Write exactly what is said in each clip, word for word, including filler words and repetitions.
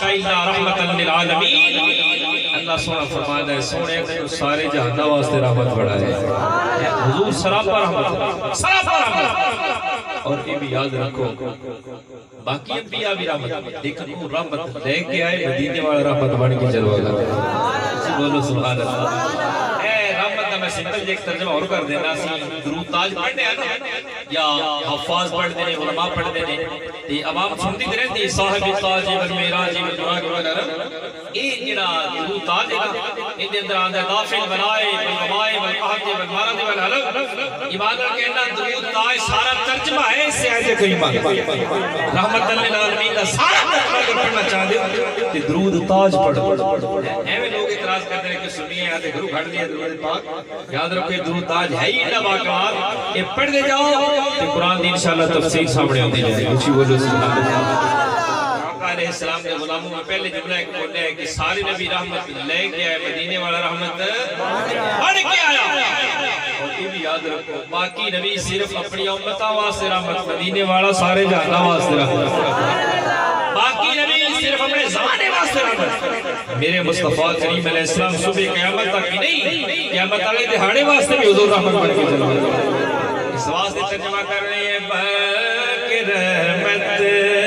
الا رحمۃ للعالمین. اللہ سونا فرماتا ہے سونے کو سارے جہان واسطے رحمت بڑا ہے. حضور سراپا رحمت سراپا رحمت. اور یہ بھی یاد رکھو باقی انبیاء بھی رحمت لیکن وہ رحمت لے کے آئے مدینے والا رحمت بن کے چلو گا. بولو سبحان اللہ. اے رحمت کا میں سمپل ایک ترجمہ اور کر دینا سی. درود تاج پڑھنے ہیں نا یا حفاظ پڑھتے ہیں علماء پڑھتے ہیں یہ عوام سنتی رہتی صاحب تاج والمعراج والبراق وغیرہ. یہ جڑا درود تاج ہے نا ان دے اندر آندا نافل بنائے والغمائے والقحط والمرض والحلم. ایمان کا کہنا درود تاج سارا ترجمہ ہے اس سے آیت کریمہ رحمت للعالمین کا سارا ترجمہ پڑھنا چاہتے ہو کہ درود تاج پڑھو. ایویں لوگ اعتراض کرتے ہیں کہ سنیے آتے گھروں گھڑ دیا درود پاک. یاد رکھو یہ درود تاج ہے ہی نہ باقار یہ پڑھ دے جاؤ کہ قرآن دی انشاءاللہ تفسیر سامنے ہوتی جائے گی. اچھی وجہ سے علیہ السلام نے غلاموں میں پہلے جملہ ایک بولے ہے کہ سارے نبی رحمت لے کے آئے مدینے والا رحمت بڑھ کے آیا. اور یہ بھی یاد رکھو باقی نبی صرف اپنی امتہ واسطے رحمت مدینے والا سارے جہاں واسطے رحمت. باقی نبی صرف اپنے زمانے واسطے رحمت. میرے مصطفیٰ کریم علیہ السلام صبح قیامت تک ہی نہیں قیامت والے دہاڑے واسطے بھی حضور رحمت بڑھ کے چلو. اس واسطے ترجمہ کر رہے ہیں کہ رحمت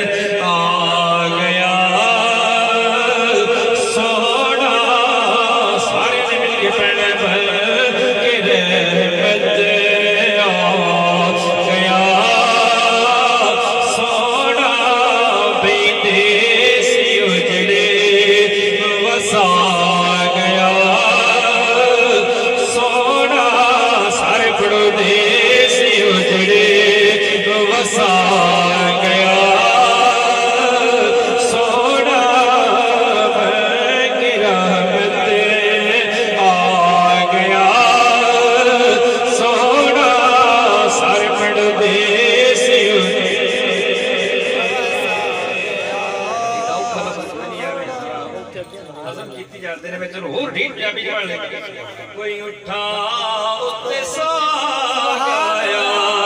کوئی اٹھا اتنے سا گایا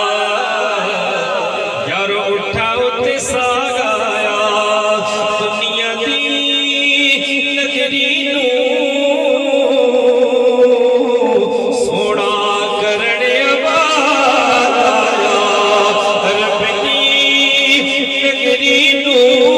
یارو اٹھا اتنے سا گایا دنیا دی نگری نو سونا کرنے آباد آیا رب دی نگری نو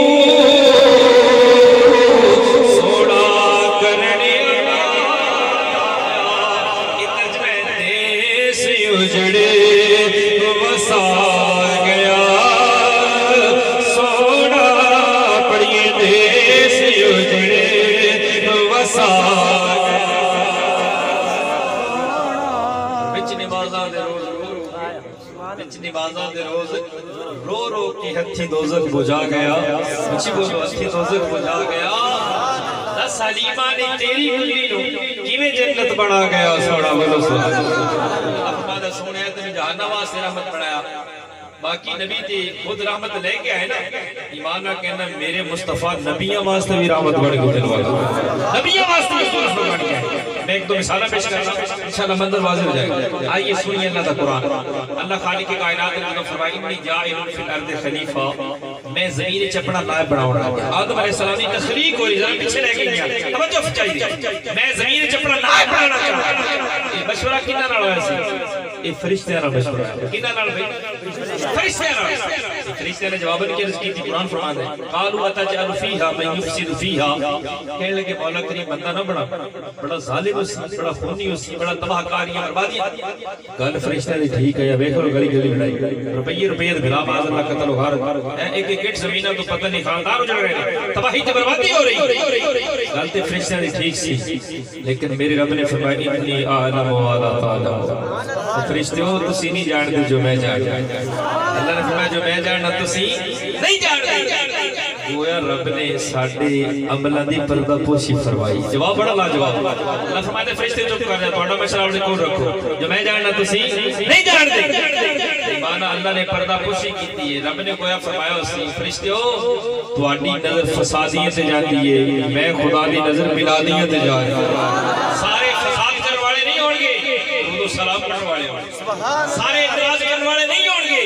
رو رو کی ہتھی دوزخ بجھا گیا. اچھی بولو ہتھی دوزخ بجھا گیا. دس حلیمہ نے تیری کلی نو کیویں جنت بنا گیا. سوڑا بولو سوڑا سونے تمہیں جہنم واسطے رحمت بنایا. باقی نبی تے خود رحمت لے کے آئے نا. ایمان نہ کہنا میرے مصطفیٰ نبیوں واسطے بھی رحمت بڑھ کے چلوا نبیوں واسطے بھی رحمت بڑھ کے. میں ایک دو مثالہ پیش کرنا انشاءاللہ منظر واضح ہو جائے گا. آئیے سنیے اللہ کا قرآن. اللہ خالق کائنات نے فرمایا انی جاعل فی الارض خلیفہ. میں زمین وچ اپنا نائب بناؤں گا. آدم علیہ السلام کی تخلیق ہوئی ذرا پیچھے رہ گئی. توجہ چاہیے. میں زمین وچ اپنا نائب بنانا چاہتا ہوں. یہ مشورہ کنا نال ہویا سی؟ یہ فرشتیاں نال مشورہ ہے. کنا نال بھائی؟ فرشتیاں نال. فرشتیاں نے جواب کی عرض کی تھی. قرآن فرماتا ہے قالوا اتجعل فیہا من یفسد فیہا. کہنے لگے مولا کریم بندہ نہ بنا بڑا ظالم اسی بڑا خونی اسی بڑا تباہ کاریاں بربادیاں. کل فرشتہ نے ٹھیک ہے یا دیکھو گلی گلی بڑھائی روپیے روپیے بلا باز اللہ قتل و غارت ایک ایک ایک زمینہ تو پتہ نہیں خاندان اجڑ رہے ہیں تباہی تے بربادی ہو رہی. غلطی فرشتہ نے ٹھیک سی لیکن میرے رب نے فرمایا انی اعلم ولا تعلمون. فرشتے ہو تسی نہیں جانتے جو میں جانتا. اللہ نے فرمایا جو میں جاننا تسی نہیں جانتے. گویا رب نے ساڈے عملاں دی پردہ پوشی فرمائی. جواب بڑا لاجواب. اللہ فرماتے فرشتے چپ کر جائے تہاڈا مشورہ اپنے کول رکھو جو میں جاننا تسی نہیں جانتے. مانا اللہ نے پردہ پوشی کیتی ہے. رب نے گویا فرمایا اسی فرشتیو تہاڈی نظر فسادیت تے جاتی ہے میں خدا دی نظر ملادیت تے جا رہا ہوں. سارے فساد کرنے والے نہیں ہون گے درود و سلام پڑھنے والے ہوں گے. سارے اعتراض کرنے والے نہیں ہون گے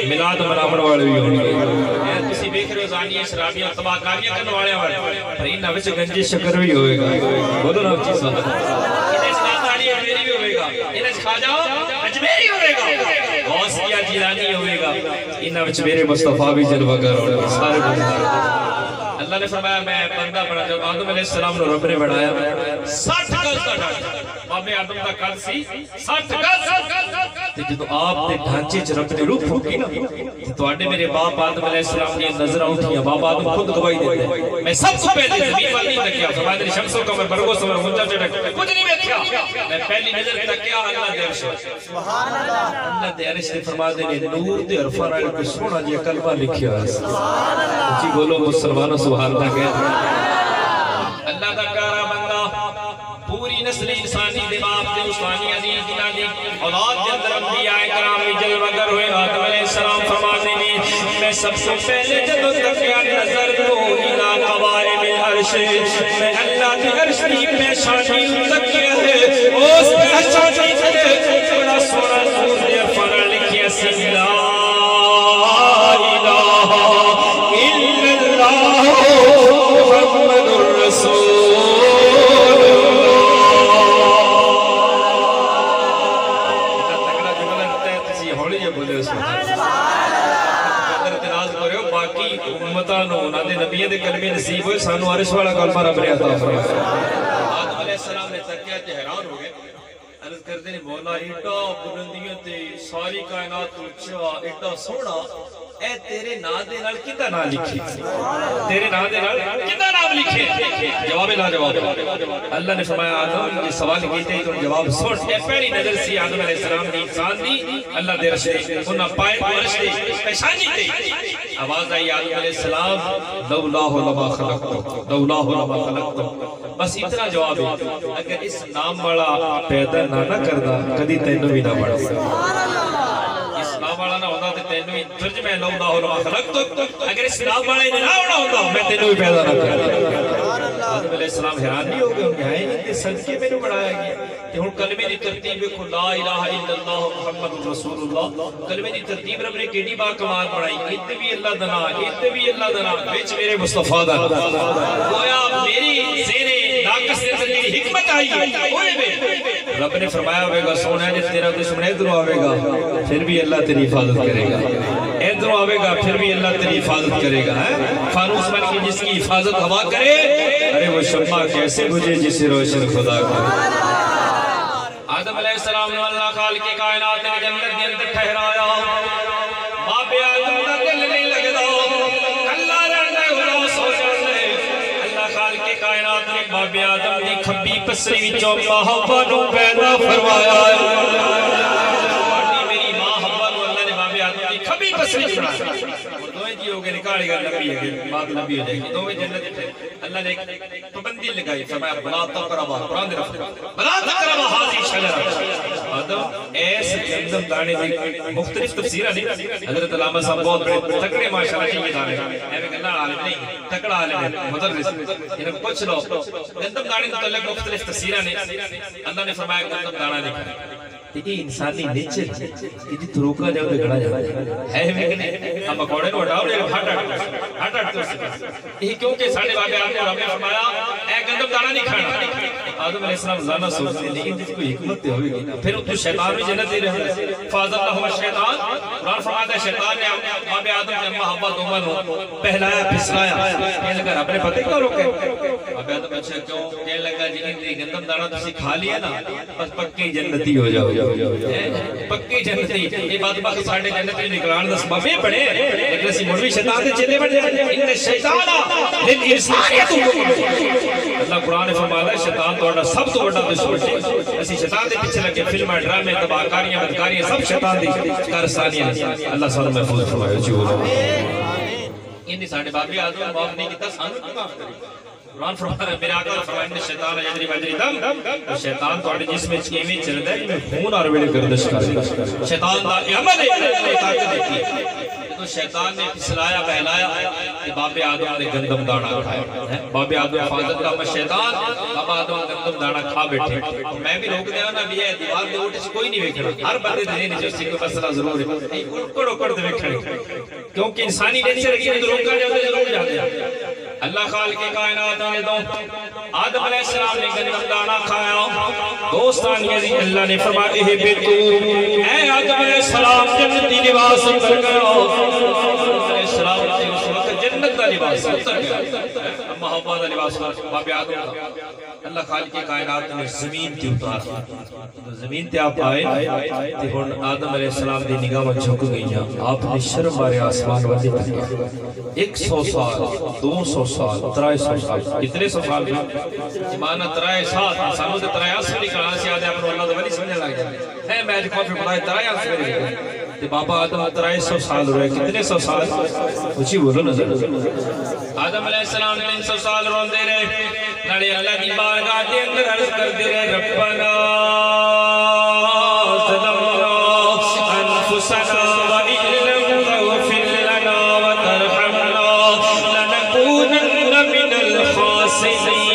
मिलाद मनावन वाले भी होंगे तुसी देख रहे हो जानियां शराबियां तबाकारियां करने वाले हैं पर इन्हां विच गंजी शक्कर भी होएगा बोलो ना जी सुन इन्हां सनाताड़ी अजमेरी भी होएगा इन्हां खाजा अजमेरी होएगा गौसिया जिलानी होएगा इन्हां विच मेरे मुस्तफा भी जलवागर होंगे सारे अल्लाह ने फरमाया मैं बंदा बना जब आदम अलैहिस्सलाम ने रब ने बनाया साठ गज का ढांचा बाबे आदम का कद सी साठ गज ते जदों आप दे ढांचे च रब ने रूह फूकी ना ते ਤੁਹਾਡੇ मेरे बाप आदम अलैहिस्सलाम दी नजरां उठियां बाबा आदम खुद गवाही देते मैं सबसे पहले जमीन वाल नहीं तकिया फरमाया शम्सो कमर बरगो समर मुंजा चटक कुछ नहीं देखा मैं पहली नजर तकिया अल्लाह दे अर्श सुभान अल्लाह अल्लाह दे अर्श ने फरमाते ने नूर दे हरफां नाल कोई सोहना जिहा कलमा लिखिया है सुभान अल्लाह जी बोलो मुसलमानों सुभान अल्लाह कह अल्लाह दा प्यारा बंदा पूरी नस्ल इंसानी दे बाप दे उस्मानी अजीज जिन्हां दी औलाद दे अंदर अंबिया इकराम भी जलवागर हुए आदम अलैहिस्सलाम फरमाते ने मैं सबसे पहले जब तकिया नजर को इला कवारे में अर्श मैं अल्लाह के अर्श की पेशानी तकिया है उस पेशानी पे बड़ा सोना नूर दे फर लिखिया सी ला इलाहा इल्लल्लाह मुहम्मदुर रसूल नबियों के कलमे नसीब हुए सानू अर्श वाला कलमा रब ने अता फरमाया आदम अलैहिस्सलाम ने तकिया ते हैरान हो गए अर्ज करते ने मौला एडा बुलंदियां ते सारी कायनात उच्चा एडा सोहना ए तेरे नाम दे नाल किदा नाम लिखी तेरे नाम दे नाल किदा नाम लिखे जवाब ला जवाब अल्लाह ने फरमाया आदम ये सवाल कीते तो जवाब सुन ए पहली नजर सी आदम अलैहिस्सलाम दी इंसान दी अल्लाह दे अर्श दे उन्हां पाए अर्श दे पेशानी ते आवाज आई आदम अलैहिस्सलाम लौलाहु लमा खलक़तु लौलाहु लमा खलक़तु बस इतना जवाब है अगर इस नाम वाला पैदा ना ना करदा कदी तैनू भी ना बन सुभान अल्लाह इस नाम वाला ना होता ते तैनू ही तर्जुमे लौलाहु लमा खलक़तु अगर इस नाम वाले ने ना होना होता मैं तैनू भी पैदा ना करदा आदम अलैहिस्सलाम हैरान नहीं हो गए उनके है नहीं कि सदके मैनू बनाया गया ते हुन कलमे दी तरतीब देखो ला इलाहा इल्लल्लाह मुहम्मदुर रसूलुल्लाह कलमे दी तरतीब रब ने केडी बा कमाल बनाई इत्ते भी अल्लाह दा नाम इत्ते भी अल्लाह दा नाम विच मेरे मुस्तफा दा गोया मेरी ज़ेरे नाकस दे अंदर दी हिकमत आई है ओए बे रब ने फरमाया होगा सोना जे तेरा दुश्मन इधरों आवेगा फिर भी अल्लाह तेरी हिफाजत करेगा इधरों आवेगा फिर भी अल्लाह तेरी हिफाजत करेगा है फानूस बन के जिसकी हिफाजत हवा करे अरे वो शम्मा कैसे बुझे जिसे रोशन खुदा करे आदम अलैहिस्सलाम ने अल्लाह खालिक कायनात ने जन्नत के अंदर ठहराया बाबे आदम दा दिल नहीं लगदा कल्ला रहंदा उदास हो जांदा अल्लाह खालिक कायनात ने बाबे आदम दी खब्बी पसरी विचों हव्वा नू पैदा फरमाया वाडी मेरी मां हव्वा नू अल्लाह ने बाबे आदम दी खब्बी पसरी च बनाया दोवें जी हो गए निकाली गल नबी है बात नबी हो जाएगी दोवें जन्नत अल्लाह ने एक पाबंदी लगाई फरमाया बला तकरबा कुरान दे रफ बला तकरबा हाजी शजरा आदम ऐस गंदम दाने दी मुख्तलिफ तफसीरां ने हजरत अल्लामा साहब बहुत बड़े तकड़े माशाल्लाह की दाने एवे गल्ला आलिम नहीं तकड़ा आलिम है मुदर्रिस इन्हें पूछ लो गंदम दाने के मुतालिक मुख्तलिफ तफसीरां ने अल्लाह ने फरमाया गंदम दाना लिखा ये इंसानी नेचर इदी तो रोका जाओ तो गड़ा जाता है है कि नहीं हम पकौड़े नु हटाओ ले हट हट हट हट तो ये क्योंकि साडे बाबे आपने रब ने फरमाया ए गंदम दाना नहीं खाना आदम अलैहिस्सलाम जाना सोचते लेकिन इसकी कोई हिकमत होगी फिर तो शैतान भी जन्नत ही रहता फाज़ल्लाहु शैतान कुरान फरमाता है शैतान ने बाबे आदम ने अम्मा हव्वा दोनों को पहलाया फिसलाया कहने लगा रब ने पता क्यों रोके बाबे आदम अच्छा क्यों कहने लगा जी ये गंदम दाना तुसी खा लिया ना बस पक्के जन्नती हो जाओ पक्की जन्नती ये बात बात साडे जन्नत में निकलान दा सबब है बने लेकिन ਅਸੀਂ मुड़ भी शैतान दे चेले बन जाते इन शैतान लिल इंसानियत अल्लाह कुरान ने फरमाया शैतान तोड़ा सब तो बड़ा दुश्मन है ਅਸੀਂ शैतान दे पीछे लगे फिल्मां ड्रामे तबाहकारियां बदकारियां सब शैतान दी कारसानियां अल्लाह सानू महफूज फरमाए जी बोलो इन साडे बाबे आदम माफ नहीं कीता सानू की माफ करी कुरान फरमाता है मेरे आका फरमाते हैं शैतान यजरी बजरी दम शैतान तोड़े जिसमें किवें चलदा है जिवें खून और वेले गर्दिश करदा शैतान दा अमल है ताकत देखी तो تو شیطان نے پھسلایا بہلایا کہ باب آدم نے گندم دانا کھایا. باب آدم حفاظت کا میں شیطان باب آدم گندم دانا کھا بیٹھے. میں بھی روک دیا نا بھی ہے دیوار دے اوٹے سے کوئی نہیں ویکھنا. ہر بندے دے نہیں جس کو مسئلہ ضرور ہے. اکڑ اکڑ دے ویکھنے کیونکہ انسانی نیچر کی تو روکا جاتے ضرور جاتے. اللہ خالق کائنات نے دو آدم علیہ السلام نے گندم دانا کھایا. دوستان یہ اللہ نے فرمایا ہے بے تو اے آدم علیہ السلام جنتی لباس اتر گیا. علیہ السلام نے اس وقت جنت کا لباس اتر گیا. محبت کا لباس باب آدم کا اللہ خالق کائنات نے زمین تے اتارا. زمین تے آپ آئے تے ہن آدم علیہ السلام دی نگاہ جھک گئیاں. آپ نے شرم مارے آسمان والے تک ایک سو سال دو سو سال ترائے سو سال کتنے سو سال بھی مانا ترائے سال انسانوں سے ترائے آس میں نکلنا سی آدھے اپنے اللہ دولی سمجھنے لگ جائے ہے. میں جو کافی پڑھائے ترائے آس میں نکلنے تے بابا آدم ترائے سو سال روئے. کتنے سو سال اچھی بولو نظر. آدم علیہ السلام نے سو سال رون دے رہے نڑے اللہ دی بارگاہ دے اندر عرض کر دے رہے ربنا ظلمنا انفسنا وإن لم تغفر لنا وترحمنا لنكونن من الخاسرين.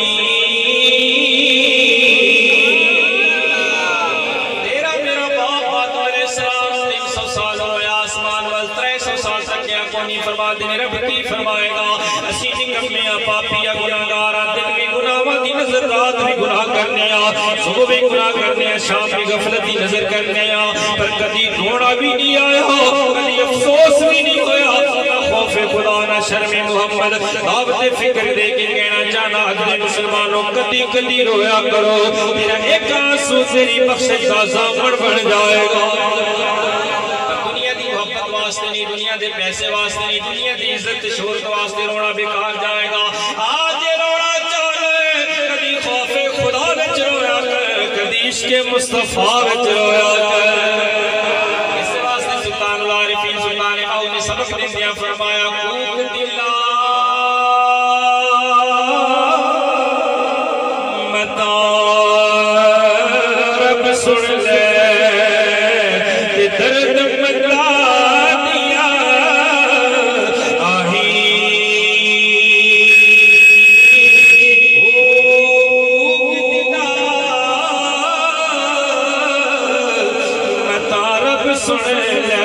تیرا میرا باپ آدم علیہ السلام تین سو سال ہوئے آسمان وال ترے سو سال تک کیا کونی فرما دے رب کی فرمائے گا اسی نکمیاں پاپیاں گناہگاراں دن بھی گناہاں دی نظر رات بھی گناہ کرنے آ صبح بھی گناہ کرنے آ شام بھی غفلتی نظر کرنے آ پر کدی رونا بھی نہیں آیا کدی افسوس بھی نہیں ہویا. خوف خدا نہ شرم محمد دعوت فکر دے کے کہنا چاہنا حضرت مسلمانوں کدی کدی رویا کرو تیرا ایک آنسو تیری بخشش کا ضامن بن جائے گا. دنیا دی محبت واسطے نہیں دنیا دے پیسے واسطے نہیں دنیا دی عزت شہرت واسطے رونا بیکار جائے گا. آج رونا چاہے کدی خوف خدا وچ رویا کر کدی عشق مصطفیٰ وچ رویا کر. اس واسطے سلطان العارفین سلطان او نے سبق دیا فرمایا کوک دلا متا رب سن لے کہ درد متا دیا آہی کوک دلا متا رب سن لے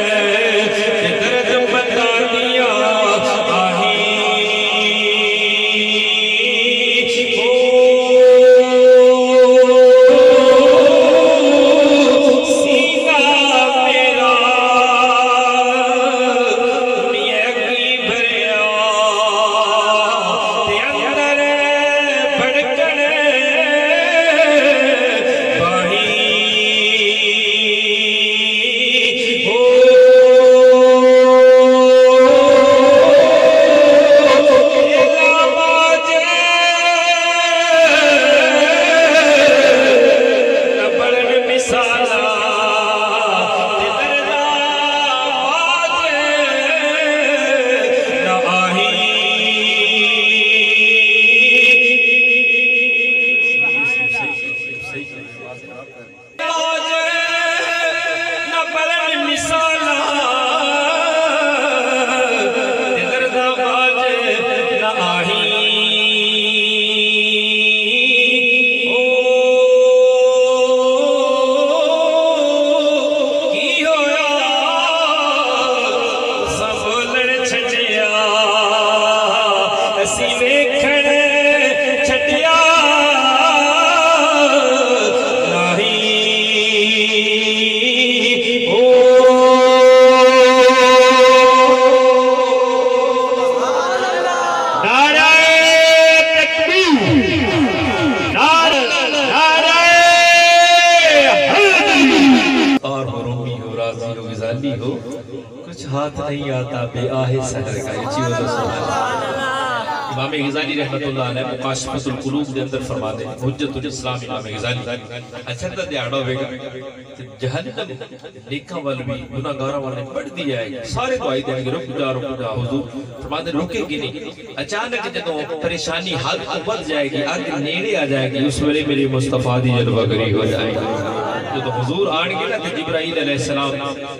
کچھ ہاتھ نہیں آتا بے آہ سحر کا. یہ چیز وجہ سبحان امام غزالی رحمت اللہ علیہ مقاشفت القلوب دے اندر فرما دے حجت الاسلام امام غزالی اچھا تا دیاڑا ہوئے گا جہنم نیکاں والے بھی گناہگاراں والے پڑھ دیا ہے سارے دعائی دیں گے رک جا رک جا حضور فرما دے رکے گی نہیں. اچانک جدوں پریشانی حد کو بڑھ جائے گی آگے نیڑے آ جائے گی اس ویلے میری مصطفیٰ دی جلوہ گری ہو جائے گی. جدوں حضور آن گے نا کہ جبرائیل علیہ السلام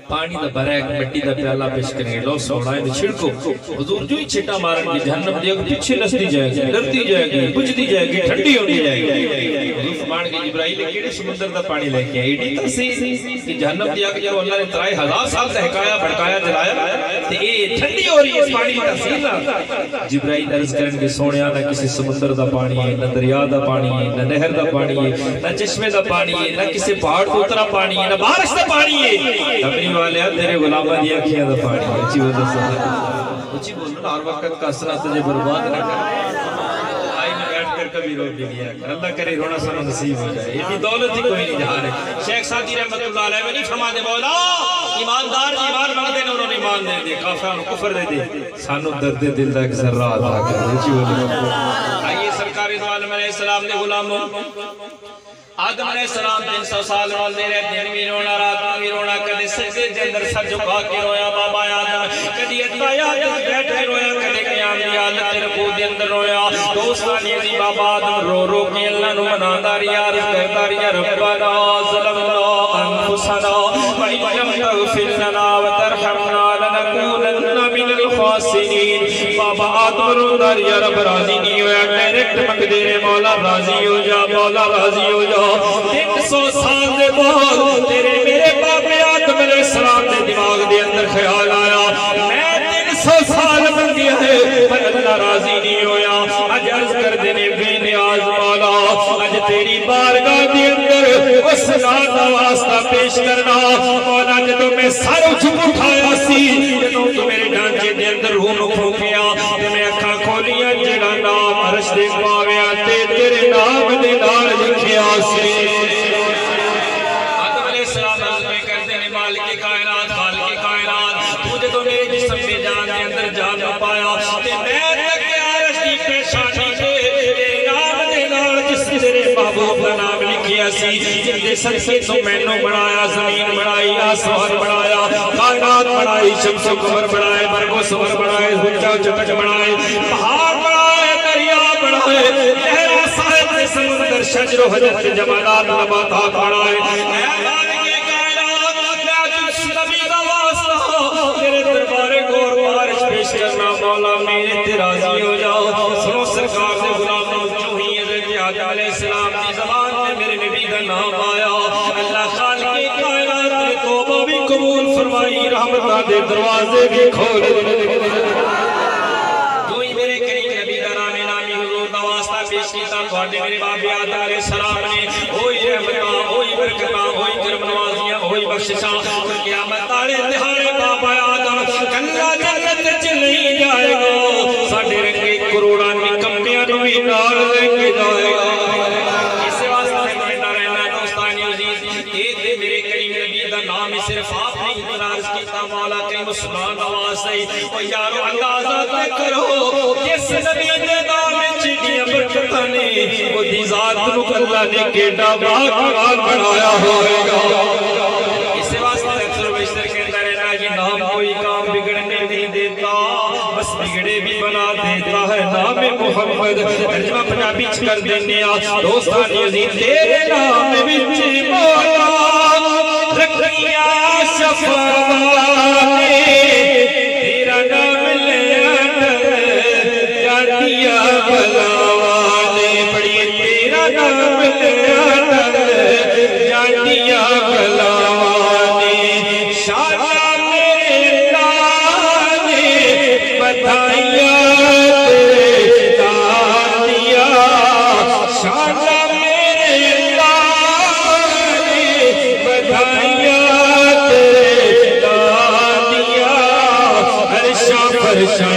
پانی دا بھرا ایک مٹی دا پیالہ پیش کریں گے، لو سوڑا ہے چھڑکو، حضور جو ہی چھٹا مارن گی جہنم دے گا پیچھے نستی جائے گی، ڈرتی جائے گی، بجھتی جائے گی، ٹھنڈی ہوتی جائے گی۔ حضور فرمان کے جبرائیل کیڑے سمندر دا پانی لے کے ایڈی تسی کہ جہنم دیا کہ جب اللہ نے ترائے ہزار سال تحکایا بھڑکایا جلایا تے اے ٹھنڈی ہو رہی ہے اس پانی کی تاثیر نہ۔ جبرائیل عرض کرن کے سونیا نہ کسی سمندر دا پانی ہے، نہ دریا دا پانی ہے، نہ نہر دا پانی ہے، نہ چشمے دا پانی ہے، نہ کسی پہاڑ کو اترا پانی ہے، نہ بارش دا پانی ہے، اپنی والے تیرے غلامہ دیا کیا دا پانی ہے۔ اچھی بولو صلی اچھی بولو ہر وقت کا اثرہ تجھے برباد نہ کر، آئی میں بیٹھ کر کبھی رو بھی لیا کر، اللہ کرے رونا سنا نصیب ہو جائے، اتنی دولت ہی کوئی نہیں جہاں ہے۔ شیخ سعدی رحمت اللہ علیہ نہیں فرما دے مولا ایماندار ایمان مانگ دے انہوں نے ایمان دے دے، کافران کو کفر دے دے، سانو درد دل دا ایک ذرہ عطا کر دے۔ اچھی بولو آئیے سرکار دو عالم علیہ السلام نے غلاموں آدم علیہ السلام تین سو سال رول دے رہے دن بھی رونا رات بھی رونا، کدے سجدے دے اندر سر جھکا کے رویا بابا آدم، کدی اتحیات بیٹھ کے رویا، کدے قیام دی حالت رکوع دے اندر رویا۔ دوستان یہ بابا آدم رو رو کے اللہ نو مناندا رہیا، عرض کردا رہیا ربنا ظلمنا انفسنا وان لم تغفر لنا وترحمنا لنكونن من الخاسرین۔ بابا آدم روندا رہیا رب راضی نہیں ہویا، ڈائریکٹ منگ دے رہے مولا راضی ہو جا، مولا راضی ہو جا۔ تین سو سال دے بعد تیرے میرے باپ آدم علیہ السلام دے دماغ دے اندر خیال آیا میں تین سو سال منگیا ہے پر اللہ راضی نہیں ہویا، اج عرض کر دینے بے نیاز مولا، اج تیری بارگاہ دے اندر اس ذات دا واسطہ پیش کرنا مولا، جدوں میں سر جھک اٹھایا سی، جدوں تو میرے ڈھانچے دے اندر روح نو کھوکیا تے میں اکھاں کھولیاں جڑا نام عرش دے پاویا تے تیرے نام دے نال لکھیا سی۔ آدم علیہ السلام عرض میں کرتے ہیں مالک کائنات خالق کائنات، تو جدوں میرے جسم میں جان دے اندر جان نہ پایا تے میں تک عرش دی پیشانی دے تیرے نام دے نال جس تیرے محبوب کا نام لکھیا سی، جن دے صدقے تو میں نو بنایا، زمین بنائی، آسمان بنایا، کائنات بنائی، شمس و قمر بنائے، برگ و ثمر بنائے، حجہ و چکچ بنائے، پہاڑ بنائے، دریا بنائے، لہرا ساحل سمندر شجر و حجر جمالات نباتات بنائے۔ اے مالک کائنات میں آج اس نبی کا واسطہ تیرے دربارے گور بارش پیش کرنا مولا، میرے تے راضی ہو جاؤ۔ سنو سرکار سے غلاموں جو ہی حضرت آدم علیہ السلام کی زبان میں میرے نبی کا نام آیا، اللہ خالق کائنات نے توبہ بھی قبول فرمائی، رحمتہ دے دروازے بھی کھول دے۔ جو ہی میرے کریم نبی کا نام نامی حضور دا واسطہ پیش کیتا تھوڑے میرے باپ آدم علیہ السلام نے ہوئی رحمتاں، ہوئی برکتاں، ہوئی کرم نوازیاں، ہوئی بخششاں، قیامت تارے تہارے باپ آدم کلا جنت چ نہیں جائے گا، ساڈے رنگے کروڑاں نکمیاں نو بھی نال لے کے جائے گا۔ اس واسطے میں کہتا رہنا دوستان عزیز، کہ میرے کریم نبی دا نام صرف آپ نے اعتراض کیتا مولا کریم عثمان نواز سے، او یارو اندازہ تے کرو کس نبی دے نام چڑیاں برکتاں نے وہ دی ذات نو اللہ نے کیڑا باقرار بنایا ہوئے گا۔ اس واسطے اکثر بیشتر کہتا رہنا یہ نام کوئی کام بگڑنے نہیں دیتا، بس بگڑے بھی بنا دیتا ہے نام محمد۔ ترجمہ پنجابی چ کر دینے آ دوستان عزیز، تیرے نام وچ مولا رکھیا شفاعت، تیرا نام لیا ڈر جاندیاں بلاواں نے، پڑھیے تیرا نام لیا ڈر جاندیاں بلاواں نے، شاہ میرے نام نے بدھائیاں تیرے نام دیا، شاہ میرے نام نے بدھائیاں تیرے نام دیا، عرشاں فرشاں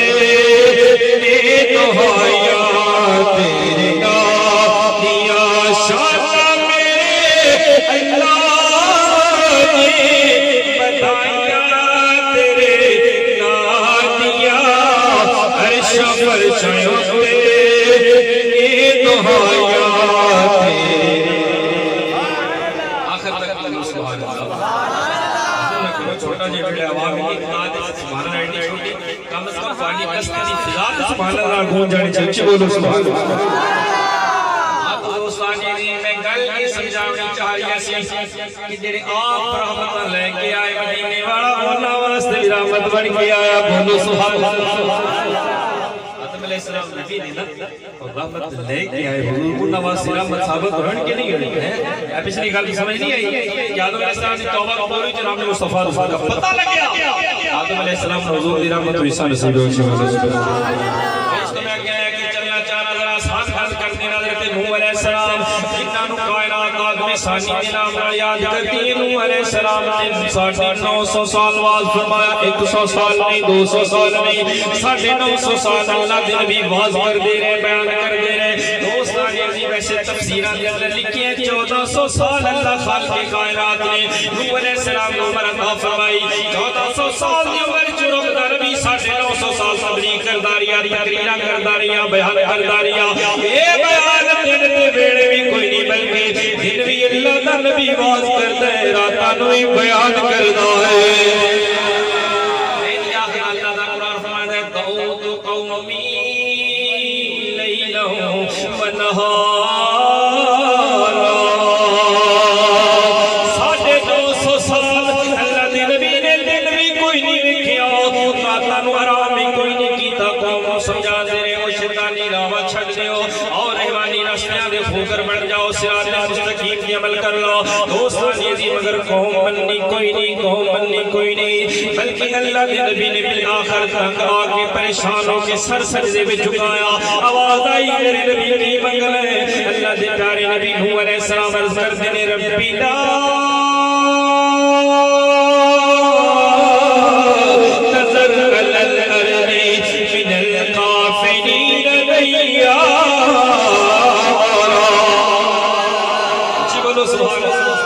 تیرے دہائیاں تیرے نام دیا، شاہ میرے اللہ نے بدھائیاں تیرے نام دیا، عرشاں فرشاں تیرے دہائیاں تیرے۔ آخر تک اللہ سبحان اللہ چھوٹا جی بڑے عوام کی اطلاعات سبحان اللہ ایڈی چھوٹی کم از کم فانی کستی فضا سبحان اللہ گون جانے چاہیے، بولو سبحان اللہ۔ آپ دوستانی میں گل نہیں سمجھاؤں چاہیے گیا سی کہ جڑے آپ رحمت لے کے آئے مدینے والا انہاں واسطے بھی رحمت بن کے آیا بولو سبحان اللہ آدم علیہ السلام نبی نے نا اور رحمت لے کے آئے حضور کو نواز رحمت ثابت ہونے کے نہیں ہوئی ہے پچھلی گل کی سمجھ نہیں آئی آدم علیہ السلام نے توبہ قبول ہوئی جناب نے مصطفیٰ رسول کا پتہ لگ گیا آدم علیہ السلام نے حضور کی رحمت ہوئی سان نصیب ہوئی اس کو میں کہا ہے کہ چلنا چاہنا ذرا ساتھ خاص کرتے حضرت نوح علیہ السلام جنہاں نو کائنات آدم ثانی کے نام یاد کرتی ہے نوح علیہ السلام نے ساڑھے نو سو سال واز فرمایا ایک سو سال نہیں دو سو سال نہیں ساڑھے نو سو سال اللہ دے نبی واز کر دے رہے بیان کر دے رہے دوستان عزیز ویسے تفسیران دے اندر لکھی ہیں چودہ سو سال اللہ خالق کائنات نے نوح علیہ السلام نے عمر عطا فرمائی چودہ سو سال دی عمر چرم دا نبی ساڑھے نو سو سال تبلیغ کرداریاں تقریرہ کرداریاں بیان کرداریاں اے بیان دن دے بیڑے بھی کوئی نہیں بلکہ دن بھی اللہ دا نبی واز کرتا ہے راتانو ہی بیان کرتا ہے لیکن آخر اللہ دا قرآن فرماتا ہے دعوت قومی لیلہم ونہارا ساڑھے دو سو سال اللہ دے نبی نے دن بھی کوئی نہیں رکھیا راتانو آرام بھی کوئی نہیں کیتا قوم سمجھا دے رہے ہو شیطانی راوہ چھڑ دے ہو اور رحمانی رشتیاں دے خوکر بڑھ جاؤ سرات مستقیم کی عمل کر لو دوستان یہ مگر قوم بننی کوئی نہیں قوم بننی کوئی نہیں بلکہ اللہ دے نبی نے بالآخر تک آگے پریشان ہو کے سر سجدے میں جھکایا آواز آئی میرے نبی کی منگل ہے اللہ دے پیارے نبی نوح علیہ السلام عرض کر دینے ربی لا تذر علی الارض من القافلین دیارا جی بولو سبحان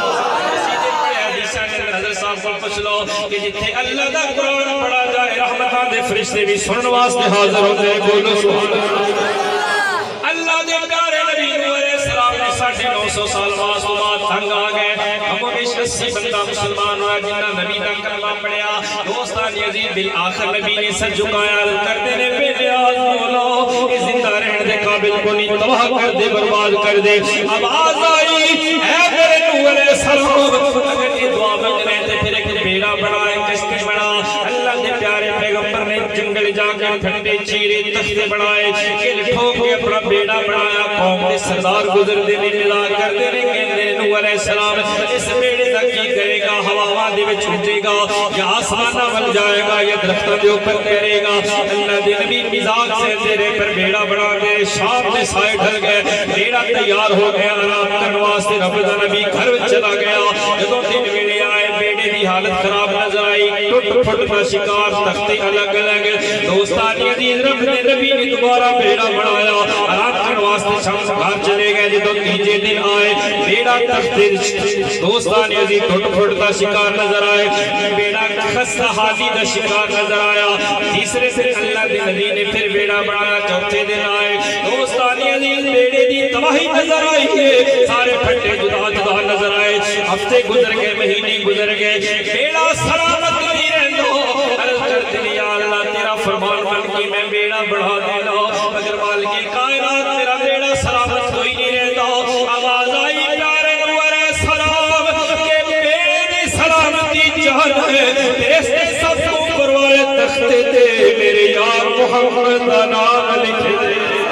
کہ جتھے اللہ دا قرآن پڑھا جائے رحمتاں دے فرشتے بھی سنن واسطے حاضر ہوتے ہیں بولو سبحان اللہ اللہ دے پیارے نبی نوح علیہ السلام نے ساڑھے نو سو سال بعد تنگ آ گئے ہم ہمیشہ اسی بندہ مسلمان ہوا جنہ نبی دا کلمہ پڑھیا دوستان عزیز بالآخر نبی نے سر جھکایا کر دینے پہ نیاز مولا اس زندہ رہنے دے قابل کو نہیں تباہ کر دے برباد کر دے آواز آئی اے میرے نوح علیہ السلام اگر یہ دعا مانگ رہے تھے پھر ایک بیڑا بنا ایک کشتی بنا اللہ دے پیارے پیغمبر نے جنگل جا کر ٹھنڈے چیرے تختے بنائے کل ٹھوک کے اپنا بیڑا بنایا قوم نے سردار گزر دے میں نظار کر دے رہے کہنے نوح علیہ السلام اس بیڑے تک کی کرے گا ہوا دے وچ اٹھے گا یا آسمانہ بن جائے گا یا درختوں دے اوپر کرے گا اللہ دے نبی مزاج سے تیرے پر بیڑا بنا دے شام میں سائے ڈھل گئے بیڑا تیار ہو گیا آرام کرنے واسطے رب دا نبی گھر وچ چلا گیا جدوں دن ویلے آئے بیڑے دی حالت خراب نظر آئی ٹوٹ پھٹ کا شکار تختے الگ الگ دوستان عزیز رب نے نبی نے دوبارہ بیڑا بنایا آرام کرنے واسطے شام گھر چلے گئے جدوں تیجے دن آئے بیڑا تختے دوستان عزیز ٹوٹ پھٹ کا شکار نظر آئے بیڑا خستہ حالی دا شکار نظر آیا تیسرے سے اللہ دے نبی نے پھر بیڑا بنایا چوتھے دن آئے دوستان عزیز بیڑے دی تباہی نظر آئی ہے سارے پھٹے جدا جدا نظر آئے ہفتے گزر گئے مہینے گزر گئے بیڑا سلامت نہیں رہندو عرض کر دلی یا اللہ تیرا فرمان بن کے میں بیڑا بڑھا دینا مگر مالک کائنات میرا بیڑا سلامت کوئی نہیں رہتا آواز آئی پیارے نوح علیہ السلام کہ بیڑے دی سلامتی جان ہے تیرے سے سب اوپر والے تختے تے میرے یار محمد کا نام لکھ دے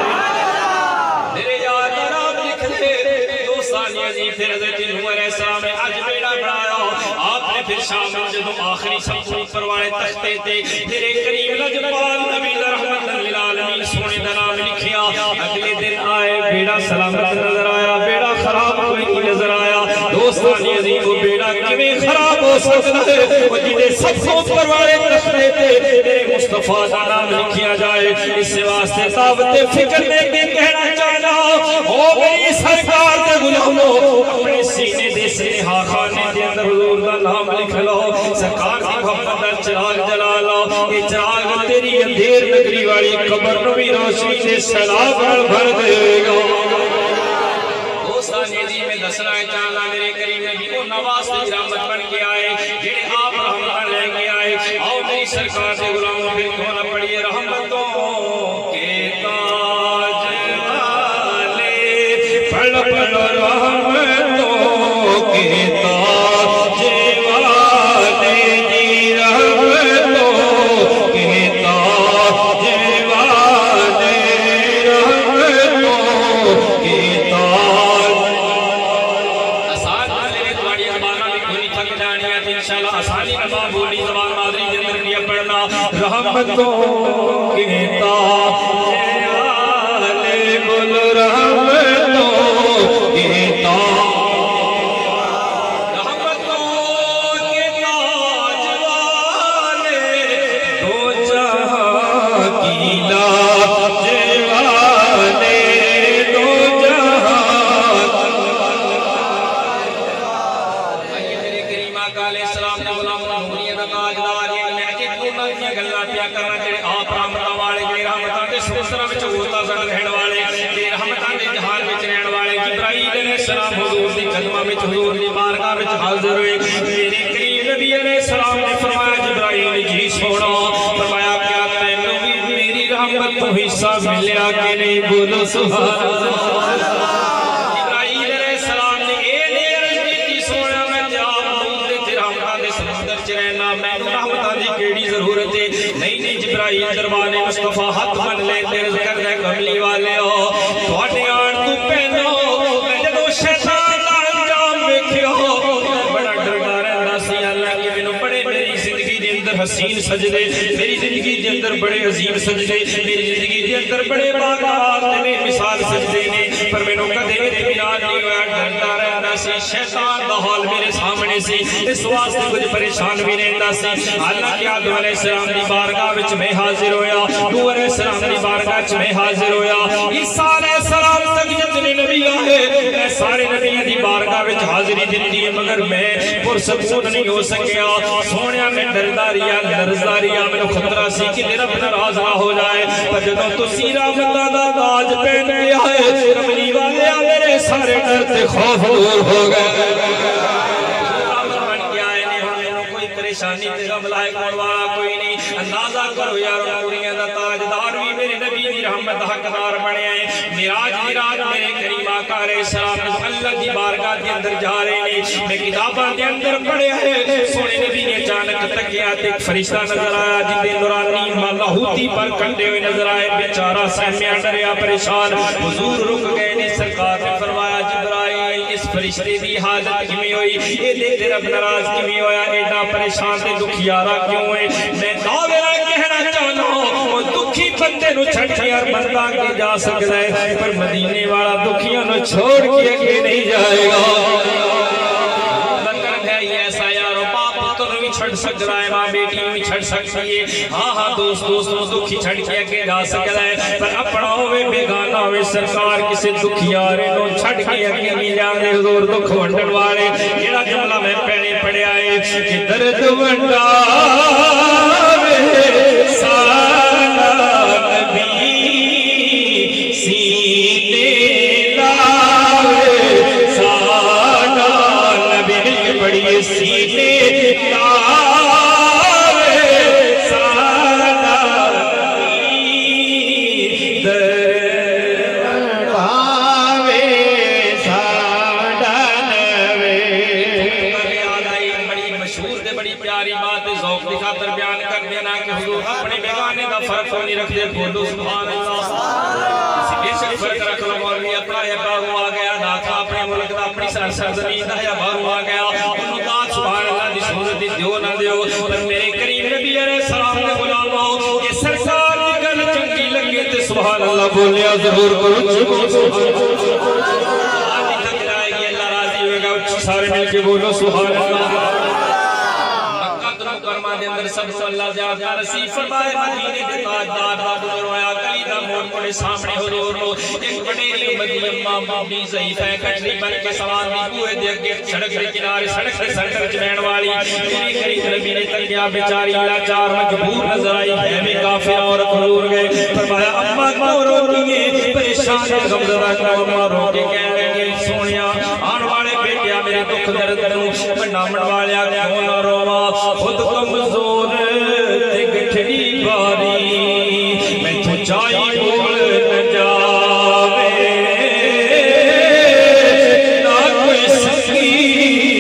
میرے یار کا نام لکھ دے دوستان عزیز پھر حضرت نوح علیہ السلام نے آج بیڑا بڑھایا آپ نے پھر شام میں جدو آخری سب اوپر والے تختے تے میرے کریم لجپال نبی رحمت للعالمین سونے دا نام لکھیا اگلے دن آئے بیڑا سلامت نظر آیا بیڑا خراب کوئی نہیں نظر آیا دوستان عزیز وہ بیڑا کیویں خراب ہو سکتا ہے وہ جنہیں سب اوپر والے تختے تے میرے مصطفیٰ دا نام لکھیا جائے اس سے واسطے دعوت فکر دے کے کہنا چاہنا او میری سرکار دے غلاموں اپنے سینے دے سنہا خانے دے اندر حضور دا نام لکھ لو سرکار کی محمد دا چراغ جلا لو یہ چراغ تیری اندھیر نگری والی قبر نو بھی روشنی سے سلام بھر دے گا دوستان عزیز میں دسنا چاہنا میرے کریم نبی کو نواز سے رحمت بن کے آئے جنہیں آپ رحمت لے کے آئے آؤ میری سرکار سے غلاموں پھر کھونا پڑیے رحمتوں کے تاج والے پڑھ پڑھ رحمتوں رحمتوں کے تاج والے بول رحمتوں کے تاج رحمتوں کے تاج والے دو جہاں کی لاج والے دو جہاں میرے کریم آقا علیہ السلام نے غلام نوریہ دا تاجدار گلا پیا کرنا جڑے آپ رحمتاں والے جڑے رحمتاں دے سمندر وچ ہوتا زن رہن والے تے رحمتاں دے جہان وچ رہن والے جبرائیل علیہ السلام حضور دی قدماں وچ حضور دی بارگاہ وچ حاضر ہوئے میرے کریم نبی علیہ السلام نے فرمایا جبرائیل جی سونا فرمایا کیا تینوں بھی میری رحمت تو حصہ ملیا کہ نہیں بولو سبحان اللہ جبرائیل علیہ السلام نے اے دے عرض کی سونا میں جاب حضور دے رحمتاں دے سمندر وچ رہنا میں رحمتاں دی کیڑی ضرورت ہے نہیں نہیں جبرائیل دربان مصطفیٰ ہاتھ من لے تیرے ذکر دے کملی والے ہو تھوڑے آن تو پہنو میں جدو شیطان دا انجام ویکھیا بڑا ڈردا رہندا سی اللہ کہ مینوں بڑے میری زندگی دے اندر حسین سجدے میری زندگی دے اندر بڑے عظیم سجدے میری زندگی دے اندر بڑے باغات تے بے مثال سجدے نے پر مینوں کدے اطمینان نہیں ہویا ڈردا رہندا سی شیطان دا حال میرے سامنے سی اس واسطے کچھ پریشان بھی رہندا سی اللہ کہ آدم علیہ السلام دی بارگاہ وچ میں حاضر ہویا نوح علیہ السلام دی بارگاہ وچ میں حاضر ہویا عیسیٰ علیہ السلام تک جتنے نبی آئے میں سارے نبیوں دی بارگاہ وچ حاضری دتی ہے مگر میں پرسکون نہیں ہو سکیا سونیا میں ڈرداریا لرزداریا مینوں خطرہ سی کہ میرا ناراض نہ ہو جائے پر جدوں تسی رحمتاں دا تاج پہن کے آئے کملی والے میرے سارے ڈر تے خوف دور ہو گئے پریشانی تے غم لائے کون والا کوئی نہیں اندازہ کرو یار نوریاں دا تاجدار بھی میرے نبی دی رحمت حقدار بنے ہیں معراج معراج میرے کریم آقا علیہ السلام اللہ دی بارگاہ دے اندر جا رہے ہیں میں کتاباں دے اندر پڑھے ہیں سونے نبی نے اچانک تکیا تے ایک فرشتہ نظر آیا جن دے نورانی لاہوتی پر کنڈے ہوئے نظر آئے بیچارہ سہمیا ڈریا پریشان حضور رک گئے نے سرکار نے فرمایا جبرائیل اس فرشتے دی حالت کیویں ہوئی اے دیکھ رب ناراض کیویں ہویا ایڈا پریشان تے دکھیارا کیوں ہے میں دعوے نال کہنا چاہنا ہوں دکھی بندے نو چھڑ کے ہر بندہ کے جا سکتا ہے پر مدینے والا دکھیاں نو چھوڑ کے اگے نہیں جائے گا ذکر ہے یہ ایسا یارو باپ پتر بھی چھڑ سکتا ہے ماں بیٹی بھی چھڑ سکتی ہے ہاں ہاں دوست دوست نو دکھی چھڑ کے اگے جا سکتا ہے پر اپنا ہوئے بیگانہ ہوئے سرکار کسی دکھیارے نو چھڑ کے اگے نہیں جانے حضور دکھ ونڈن والے یہ جملہ میں پہلے پڑھے آئے کہ درد ونڈاوے سارا نبی سینے لاوے سارا نبی بڑی سینے لاوے سارا نبی درد ونڈاوے سارا نبی بڑی مشہور دے بڑی پیاری بات ذوق دی خاطر بیان کر دینا کہ حضور اپنے بیگانے دا فرق نہیں رکھ دے بولو سبحان اللہ کسی بے شک فرق رکھ لو مولوی اپنا یا باہر آ گیا داخلہ اپنے ملک دا اپنی سرزمین دا یا باہر آ گیا انہوں بات سبحان اللہ دی صورت دی دیو نہ دیو پر میرے کریم نبی علیہ السلام نے غلاموں کہ سرکار دی گل چنگی لگے تے سبحان اللہ بولیا ضرور کرو سبحان اللہ راضی ہوئے گا سارے مل کے بولو سبحان اللہ کرما دے اندر سب سے اللہ زیادہ نصیب فرمائے مدینے دے تاجدار دا بزرگ ہویا کلی دا موڑ پڑے سامنے حضور نو ایک بڑی مدی اماں مابنی ضعیف ہے کٹری بن کے سوان دی کوئے دے اگے سڑک دے کنارے سڑک دے سڑک وچ بہن والی میری کریم نبی نے تکیا بیچاری لاچار مجبور نظر آئی ہے بھی کافر عورت حضور گئے فرمایا اماں کیوں روتی ہے پریشان غمزدہ کیوں اماں رو کے کہنے لگی سونیا آن والے بیٹیا میرے دکھ درد نو نامن والیا کیوں نہ روا خود کمزور تے گٹھڑی باری میں تو چائی بول نہ جاوے نہ کوئی سکی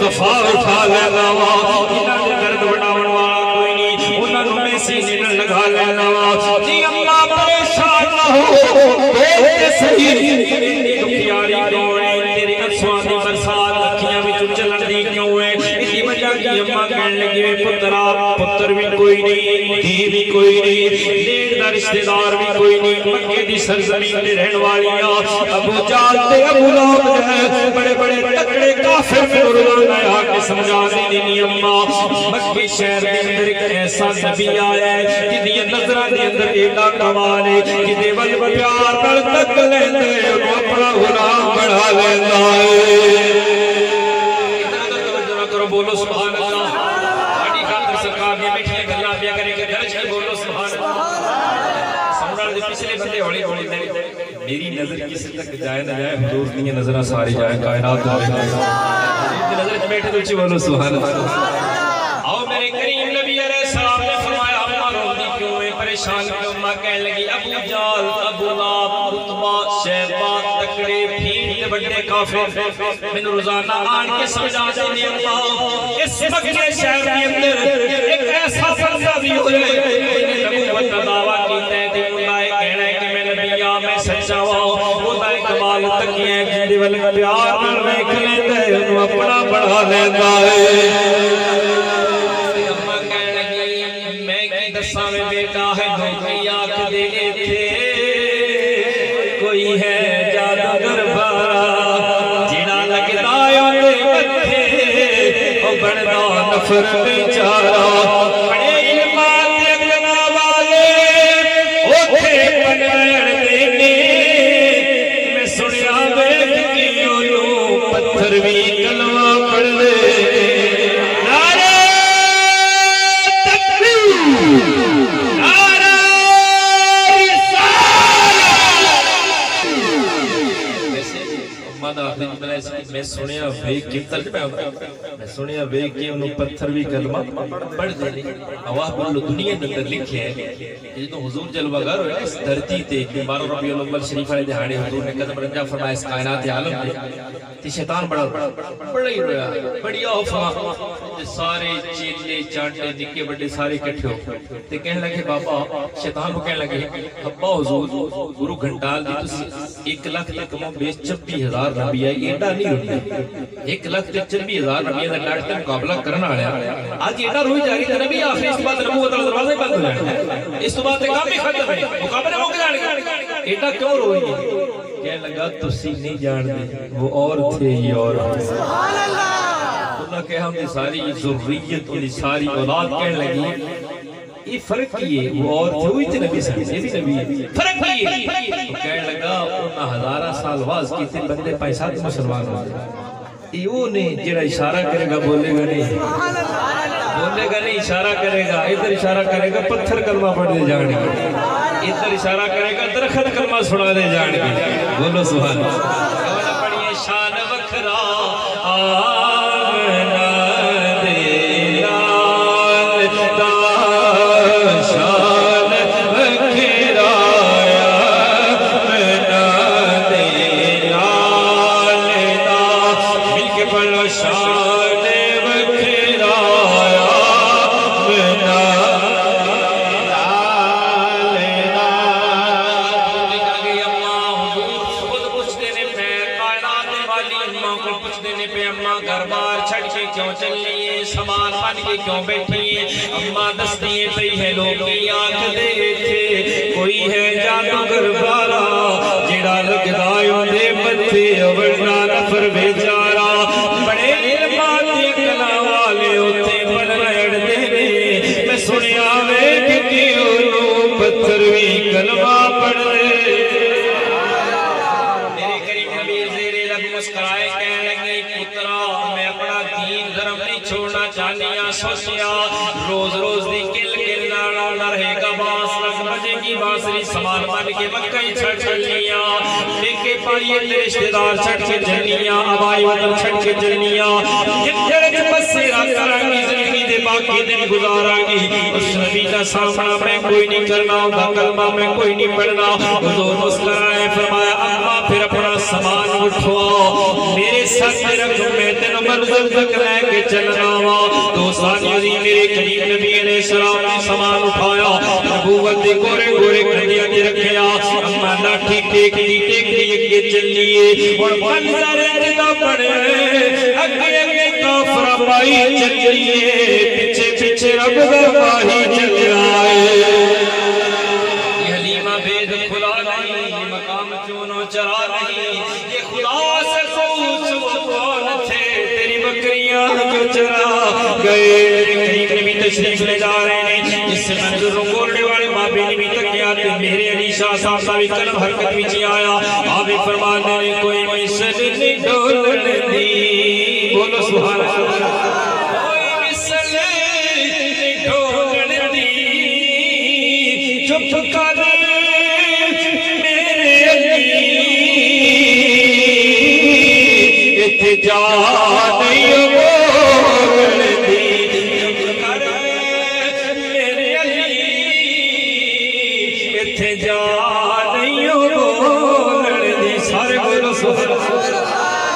मुस्तफा उठा लेना वा इन्हां दे दर्द वडाउण वाला कोई नहीं उन्हां नूं मैं सीने नाल लगा लेना वा जी अम्मा परेशान ना हो बोल सही प्यारी कौन है तेरे अश्वां दी बरसात अखियां विच चलन दी क्यों है इसी वजह की अम्मा कहन लगी पुत्रा पुत्र भी कोई नहीं धी भी कोई नहीं नेड़ दा रिश्तेदार भी कोई नहीं मक्के दी सरजमीन ते रहन वालियां अबू जाल ते अबू लहब बड़े बड़े तगड़े काफिर में रोजाना आके समझा देनी अम्मा मक्के शहर के अंदर एक ऐसा नबी आया है जिदी नजरां दे अंदर एडा कमाल है जिदे वल प्यार नाल तक लेंदे ओनू अपना गुलाम बना लेंदा है करो बोलो सुभान अल्लाह साडी खातिर सरकार ने बैठियां गल्लां पिया करे के घर से बोलो सुभान अल्लाह समझण दे पिछले बंदे हौली हौली मेरी नजर किसी तक जाए ना जाए हुजूर दी नजरां सारी जाए कायनात वाले दी नजर च बैठे तो बोलो सुभान अल्लाह आओ मेरे करीम नबी अलैहि सलाम ने फरमाया अम्मा रोंदी क्यों है परेशान क्यों अम्मा कहने लगी अबू जाल अबू लहब उतबा शैबा तकड़े भीड़ के बड़े काफिर मैंने रोजाना आन के समझा देने अम्मा इस मक्के शहर के अंदर एक ऐसा बंदा भी हो जाए नबूवत का दावा कीता है ते उन्हां कहना है कि मैं नबी आ मैं सच्चा हूं ओदा कमाल तकिए जिंदे वल प्यार नाल वेख लेंदा है ओनू अपना बना लेंदा है अम्मा कहन लगी मैं की दस्सां वे बेटा है धोखी आंख दे इथे कोई है जादूगर बारा जिना लगदा ओदे मथे ओ बनदा नफर बेचारा बड़े इल्मां ते अकला वाले ओथे पलण देने मैं सुनिया वेख के ओनू पत्थर भी कलमा पढ़ ले नारे तकबीर नारे मैं सुनिया वेख के तर्जमा मैं सुनिया वेख के उन्होंने पत्थर भी कलमा पढ़ दे अवाह बोलो दुनिया के अंदर लिखे है ये तो हुजूर जलवागर होया इस धरती ते बारह रबीउल अव्वल शरीफ वाले दिहाड़े हुजूर ने कदम रंजा फरमाया इस कायनात आलम में ते शैतान बड़ा बड़ा ही रोया बड़ी औफा ते सारे चेले चांटे निक्के बड़े सारे इकट्ठे हो ते कहने लगे बाबा शैतान को कहने लगे अब्बा हुजूर गुरु घंटाल दी तुसी एक लाख तक कमो बेस छब्बीस हजार नबी है एडा नहीं होंदा एक लाख ते छब्बीस हजार नबी दा डाट ते मुकाबला करन वाला आज एडा रोई जा रही ते नबी आखिर इस बात नबूवत दा दरवाजा बंद हो जाना इस तो बाद ते काम ही खत्म है मुकाबले मुक जाणगे एडा क्यों रोई कहने लगा तुसी नहीं जानते वो और थे ही और सुभान अल्लाह उन्होंने कहा हमने सारी ज़ुर्रियत उनकी सारी औलाद कहने लगी ये फर्क की है वो और थे हुई थे नबी से ये भी नबी है फर्क की है तो कहने लगा उन्होंने हजारा साल वाज कीते बंदे पैसा तो मुसलमान हो गए वो ने जेड़ा इशारा करेगा बोलेगा नहीं बोलेगा नहीं इशारा करेगा इधर इशारा करेगा पत्थर कलमा पढ़ दे जाएंगे इधर इशारा करेगा दरखत कलमा सुना दे जाएंगे बोलो सुभान अल्लाह पढ़िए शान वखरा आमना दे लाल दा शान वखरा आमना दे लाल दा मिलके पढ़ो शान वखरा आमना क्यों चलिए समान बन के क्यों बैठिए अम्मा दसती पई है लोग की आंख दे थे कोई है जादूगर बारा जेड़ा लगदा ओंदे मथे अवड़ना नफर बेचारा बड़े इल्मां ते कला वाले ओथे पलड़ दे ने मैं सुनिया वेख के ओनू पत्थर भी कलमा पढ़ ले मेरे करीम नबी ज़ेरे लब मुस्कुराए कहने लगे पुत्रा मैं अपना दीन धर्म नहीं छोड़ना चाहनिया सोचिया रोज रोज दी किल किल नाला ना रहेगा बांस लग बजेगी बांसुरी समान बन के मक्का ही छड़ चलनिया लेके पाइए ते रिश्तेदार छड़ के जलनिया हवाई वतन छड़ के जलनिया जिधर च बसेरा करांगी जिंदगी दे बाकी दिन गुजारांगी उस नबी का सामना मैं कोई नहीं करना उनका कलमा मैं कोई नहीं पढ़ना हुजूर मुस्कुराए फरमाया अम्मा फिर अपना سامان اٹھوا میرے ساتھ رکھ میں تین منزل تک لے کے چلنا وا دوستان عزیز میرے کریم نبی علیہ السلام نے سامان اٹھایا نبوت دے گورے گورے کندیاں دے رکھیا اما لاٹھی ٹیک دی ٹیک دی اگے چلیے اور منظر جدا پڑے اگے اگے کافر بائی چلیے پیچھے پیچھے رب دا باہی چل آئے یہ حلیمہ بید کھلا نہیں یہ مقام چونو چرا نہیں یہ خدا سے پوچھ وہ کون تھے تیری بکریاں جو چرا گئے کریم نبی تشریف لے جا رہے ہیں جس سے منظر رنگوڑے والے مابی نبی تک کیا کہ میرے علی شاہ صاحب صاحب کلم حرکت بیچی آیا آپ فرمان دے کوئی مسل نہیں ڈول دی بولو سبحان اللہ کوئی مسل نہیں ڈول دی چپ کر میرے علی اتھے جا نہیں بول دی چپ کر میرے علی اتھے جا نہیں بول دی سارے بولو سبحان اللہ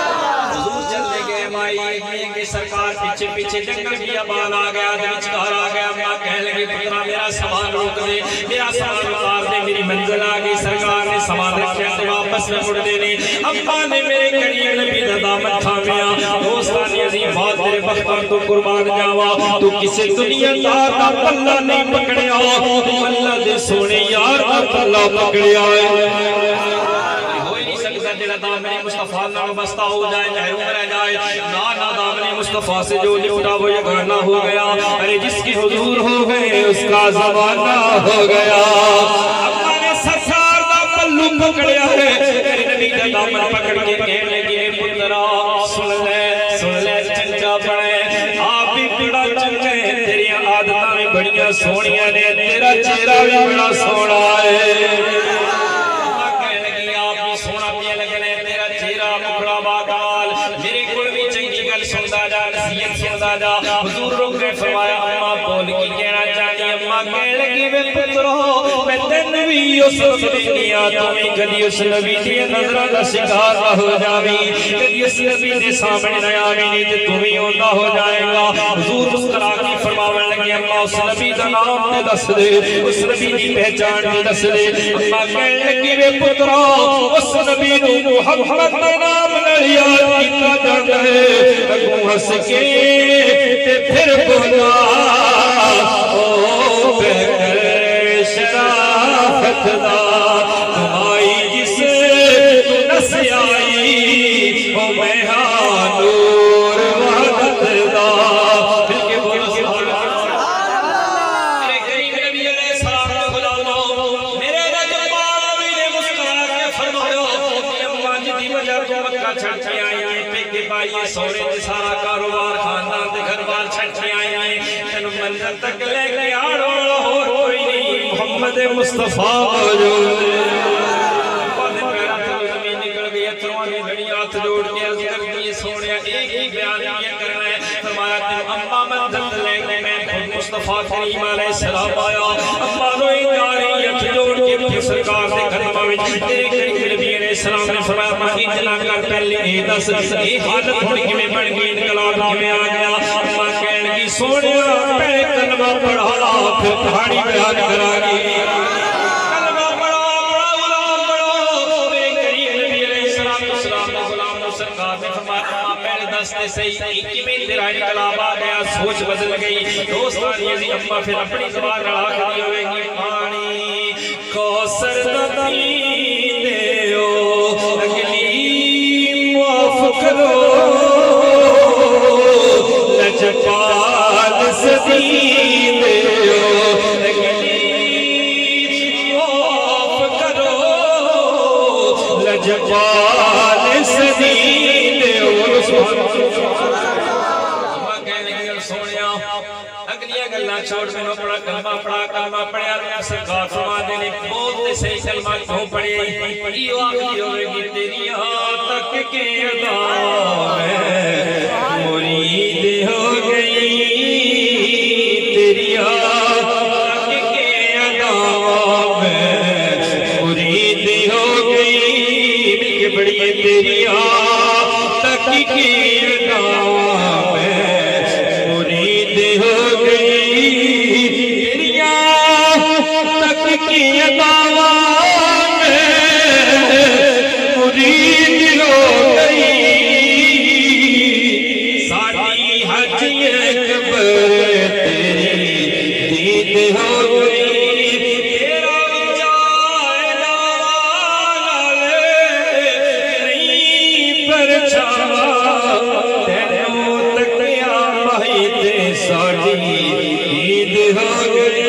سرکار پیچھے پیچھے جنگل کیا بال آ گیا دوچکار آ گیا ماں کہہ لگے پترہ میرا سامان روک دے میرا سامان اتار دے میری منزل آ گئی سرکار نے سامان رکھیا تو واپس میں مڑ دینے اماں نے میرے کریم نبی دا دامن تھامیا دوستانی عظیم بات تیرے بختر تو قربان جاوا تو کسے دنیا دار دا پلہ نہیں پکڑیا تو اللہ دے سونے یار دا پلہ پکڑیا ہے جڑا دامن مصطفیٰ نال بستہ ہو جائے محروم رہ جائے نا نا دامن مصطفیٰ سے جو لپٹا وہ یہ گانا ہو گیا ارے جس کی حضور ہو گئے اس کا زمانہ ہو گیا اللہ نے سرکار دا پلو پکڑیا ہے میرے نبی دا دامن پکڑ کے کہنے لگے پترا سن لے سن لے چنگا پڑے آپ بھی بڑا چنگا ہے تیری عادتاں بھی بڑیاں سونیاں نے تیرا چہرہ بھی بڑا سونا ہے حضور رک گئے فرمایا اماں بول کی کہنا چاہیے اماں کہنے لگی میں پترو میں تین نبی اس نبی تمہیں کدی اس نبی دی نظرہ دا شکار نہ ہو جاوی کدی اس نبی دے سامنے نہ آوی نہیں تے تمہیں ہوندہ ہو جائے گا حضور مسکرا کے فرماون لگے اماں اس نبی دا نام تے دس دے اس نبی دی پہچان تے دس دے اماں کہنے لگی میں پترو اس نبی نو محمد دا نام نال یاد کیتا جاندا ہے اگوں ہس کے تے پھر بولا او بہر شرافت دا تمہائی جس تو نس آئی او میہاں نور وحدت دا پھر کے بولو سبحان اللہ میرے کریم نبی علیہ السلام نے بلاؤ میرے رجب باوی نے مسکرا کے فرمایا اماں جی دی وجہ تو مکہ چھڑ کے آئی ہیں پیکے بھائی سورے تے سارا کاروبار خاندان دے گھر بار چھڑ کے آئی ہیں تینو منزل تک لے کے آڑو اور کوئی نہیں محمد مصطفیٰ موجود بعد پیرا تھا زمین نکل گئی اتروں نے بڑی ہاتھ جوڑ کے عرض کر دی سونیا ایک ہی بیان یہ کرنا ہے فرمایا تیرا اماں منزل لے کے میں خود مصطفیٰ کریم علیہ السلام آیا اماں روئی جا رہی ہاتھ جوڑ کے پھر سرکار دے خدمہ میں تیرے کریم نبی علیہ السلام نے فرمایا ماں اجلا کر پہلے اے دس اے حالت ہوڑ کے میں بڑھ گئی انقلاب کے میں آ گیا اماں کہنے کی سونیا پہلے کلمہ پڑھا پھر پہاڑی بیان کرا گی کلمہ پڑھا پڑھا غلام پڑھو میرے کریم نبی علیہ السلام السلام نے غلام نے سرکار نے فرمایا اماں پہلے دس نے صحیح ایک میں تیرا انقلاب آ گیا سوچ بدل گئی دوستان یہ اماں پھر اپنی زبان لڑا کھڑی ہوئے گی پانی کوثر نبی دیو اگلی معاف کرو لجپال سدی دیو اگلی معاف کرو لجپال سدی دیو اگلیاں گلہ چھوڑ میں پڑا کلمہ پڑا کلمہ پڑیا سرکار فرما دینے بولتے صحیح کلمہ کیوں پڑے ایو آگلی ہوئے گی تیری ہاں تک کے ادا میں مرید ہو گئی تیری ہاں تک کے ادا میں مرید ہو گئی مل کے بڑی حجی اکبر تیری دید ہو گئی تیرا جائے نال نہیں پرچھاوا تینوں تکیا ماہی تے ساڑی دید ہو گئی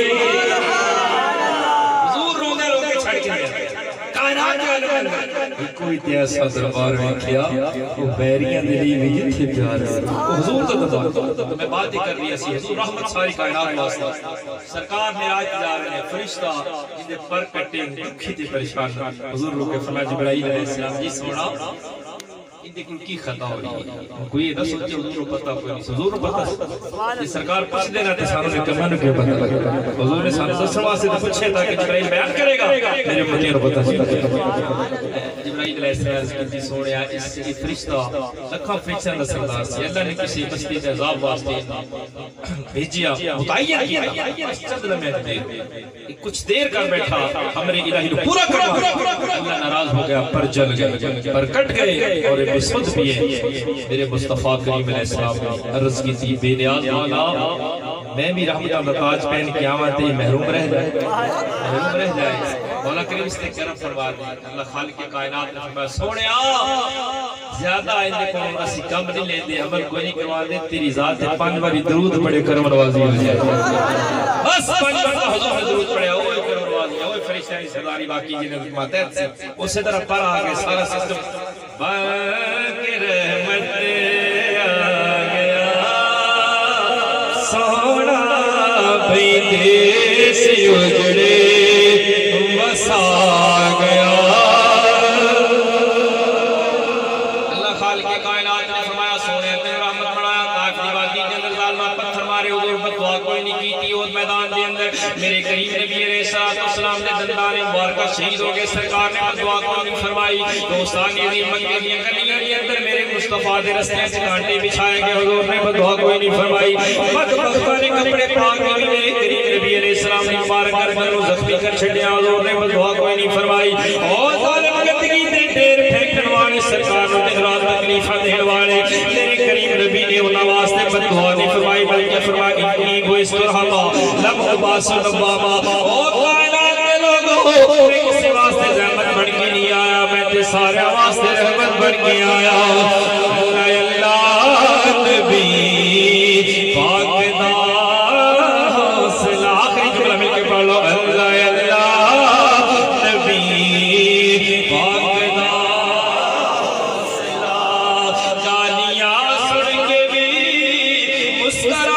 حضور رونے رونے چھڑ کے کائنات کے اندر کوئی تیسا دربار میں کیا وہ بیریاں دلی میں جتھے پیار ہے وہ حضور تو دربار میں بات ہی کر رہی ہے حضور رحمت ساری کائنات واسطہ سرکار میراج جا رہے ہیں فرشتہ جنہیں پر کٹے دکھی تھے پریشان حضور روکے فرمایا جبرائیل علیہ السلام جی سونا ان دیکھیں کی خطا ہو رہی ہے کوئی یہ نہ سوچے حضور کو پتہ کوئی نہیں حضور کو پتہ یہ سرکار پوچھ دینا تھے سانوں نے کمانو کیوں پتہ لگا حضور نے سانوں دس سوا سے پوچھے تھا کہ جبرائیل بیان کرے گا میرے متین کو پتہ جبرائیل علیہ السلام کی سونے اس کی فرشتہ لکھاں فرشتہ دا سردار سے اللہ نے کسی بستی دے عذاب واسطے بھیجیا متعین کیا چند لمحے دیر کچھ دیر کر بیٹھا ہمارے الہی کو پورا کرنا اللہ ناراض ہو گیا پر جل گئے پر کٹ گئے اور بسمت بھی ہے میرے مصطفیٰ کریم علیہ السلام نے عرض کی تھی بے نیاز مولا میں بھی رحمت اللہ تاج پہن کے آواں تے محروم رہ جائے محروم رہ جائے مولا کریم اس نے کرم فرما دی اللہ خالق کائنات نے فرمایا سونیا زیادہ آئندے کو اسی کم نہیں لے دے عمل کوئی نہیں کروا دے تیری ذات ہے پانچ باری درود پڑے کرم نوازی ہو جائے بس پانچ بار حضور نے درود پڑے اوہ کرم نوازی اوہ فرشتہ سرداری باقی جنہیں ماتحت سے اسی طرح پر آگے سارا سسٹم باقی رحمت آگیا سونا بیدے سے اجڑے وسا گیا اللہ خالق کائنات نے فرمایا سونے تے رحمت بڑھایا طائف دی وادی کے اندر ظالمہ پتھر مارے حضور بدعا کوئی نہیں کی تھی اس میدان دے اندر میرے کریم نبی علیہ السلام نے دندان مبارکہ شہید ہو گئے سرکار نے بدعا کوئی نہیں فرمائی دوستان یہ مکے دی گلیاں کے اندر میرے مصطفیٰ دے رستے سے کانٹے بچھائے گئے حضور نے بدعا کوئی نہیں فرمائی مدبختہ نے کپڑے پاک بھی میرے کریم نبی علیہ السلام نے مبارک کر میں زخمی کر چھڑیا حضور نے بدعا کوئی نہیں فرمائی اور ظالم گندگی دے دیر پھینکن والے سرکار نے دن رات تکلیفہ دین والے میرے کریم نبی نے انہاں واسطے بدعا نہیں فرمائی بلکہ فرمائی انی کو اس طرح لم عباس نباما اور کائنات کے لوگوں میں کسی واسطے زحمت بڑھ کے نہیں آیا میں تے سارے واسطے رحمت بڑھ کے آیا اے اللہ نبی پاک دا حوصلہ آخری جملہ مل کے پڑھ لو اللہ اللہ نبی پاک دا حوصلہ گالیاں سن کے بھی مسکرا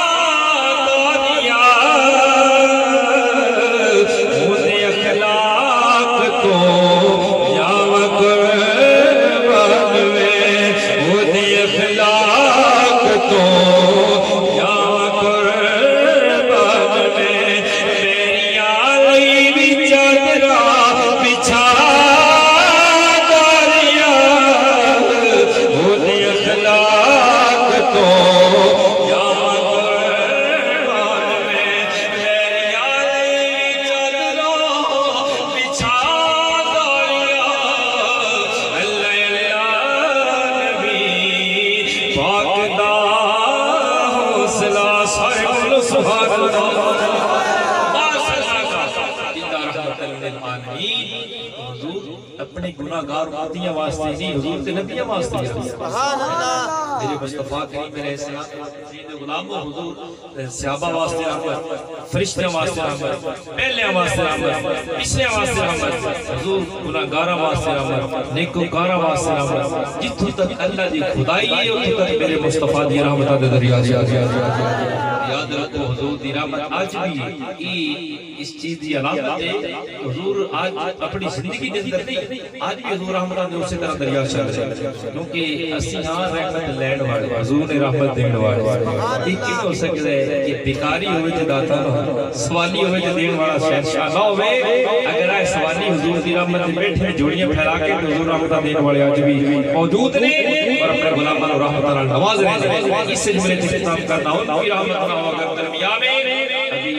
اپنے گناہگار امتیاں واسطے نہیں حضور تے نبیاں واسطے سبحان اللہ میرے مصطفیٰ کریم علیہ السلام جن غلاموں حضور صحابہ واسطے رحمت فرشتیاں واسطے رحمت پہلیاں واسطے رحمت پچھلیاں واسطے رحمت حضور گناہگاراں واسطے رحمت نیکوکاراں واسطے رحمت جتھوں تک اللہ دی خدائی ہے اتھوں تک میرے مصطفیٰ دی رحمتاں دے دریا سے یاد رکھو حضور دی رحمت آج بھی اس چیز دی علامت ہے حضور آج اپنی زندگی دے اندر نہیں آج بھی حضور رحمتاں دے اسی طرح دریا چل رہے کیونکہ اسی ہاں رحمت لین والے حضور نے رحمت دین والے یہ کیوں ہو سکتا ہے کہ بیکاری ہوئے جو داتا نہ سوالی ہوئے جو دین والا شہنشاہ نہ ہوئے اگر آئے سوالی حضور دی رحمت دے بیٹھے جوڑیاں پھیلا کے حضور رحمتاں دین والے آج بھی موجود نے اور اپنے غلامان اور رحمتاں نواز رہے ہیں اس سے جملے سے خطاب کرنا ہو کوئی رحمت نہ ہو اگر درمیان میں ابھی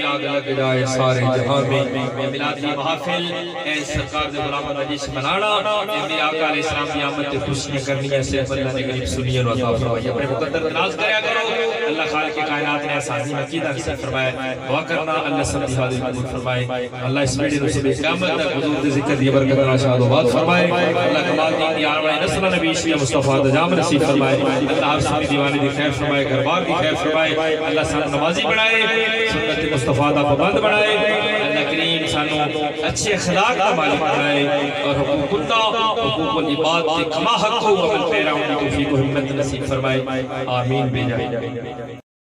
آگ لگ جائے سارے جہاں میں میلاد کی محافل اے سرکار دے غلام مجلس منانا اے میرے آقا علیہ السلام کی آمد تے خوشیاں کرنی ہے صرف اللہ نے غریب سنیے و عطا فرمائے اپنے مقدر ناز کریا کرو اللہ خالق کائنات نے اساسی عقیدہ نصیب فرمائے دعا کرنا اللہ سب دی حاضر قبول فرمائے اللہ اس ویڈیو سے بھی قیامت تک حضور دے ذکر دی برکت نشاد و باد فرمائے اللہ کمال دین دی آنے والے نسل نبی شیعہ مصطفیٰ دجام نصیب فرمائے اللہ ہر سنی دیوانے دی خیر فرمائے گھر بار دی خیر فرمائے اللہ سن نمازی بنائے سنت مصطفیٰ دا پابند بنائے اللہ کریم سانو اچھے اخلاق کا مالک بنائے اور حقوق اللہ حقوق العباد کے کما حق ہو عمل پیرا ہونے توفیق و ہمت نصیب فرمائے آمین بے جائے